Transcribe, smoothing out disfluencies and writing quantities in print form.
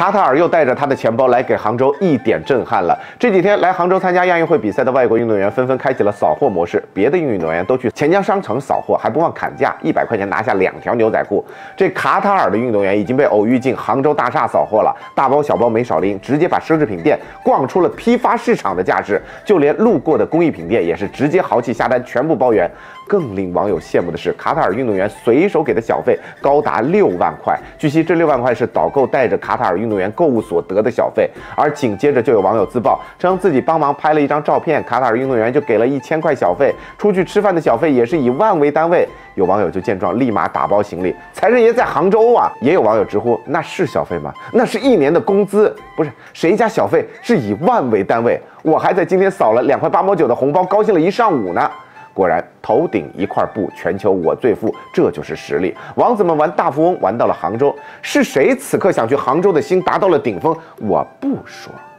卡塔尔又带着他的钱包来给杭州一点震撼了。这几天来杭州参加亚运会比赛的外国运动员纷纷开启了扫货模式，别的运动员都去钱江商城扫货，还不忘砍价，100块钱拿下2条牛仔裤。这卡塔尔的运动员已经被偶遇进杭州大厦扫货了，大包小包没少拎，直接把奢侈品店逛出了批发市场的架势，就连路过的工艺品店也是直接豪气下单，全部包圆。更令网友羡慕的是，卡塔尔运动员随手给的小费高达6万块。据悉，这6万块是导购带着卡塔尔运动员购物所得的小费。而紧接着就有网友自曝，称自己帮忙拍了一张照片，卡塔尔运动员就给了1000块小费。出去吃饭的小费也是以万为单位。有网友就见状立马打包行李，财神爷在杭州啊！也有网友直呼，那是小费吗？那是1年的工资，不是谁家小费是以万为单位？我还在今天扫了2块8毛9的红包，高兴了一上午呢。果然，头顶一块布，全球我最富，这就是实力。王子们玩大富翁玩到了杭州，是谁此刻想去杭州的心达到了顶峰？我不说。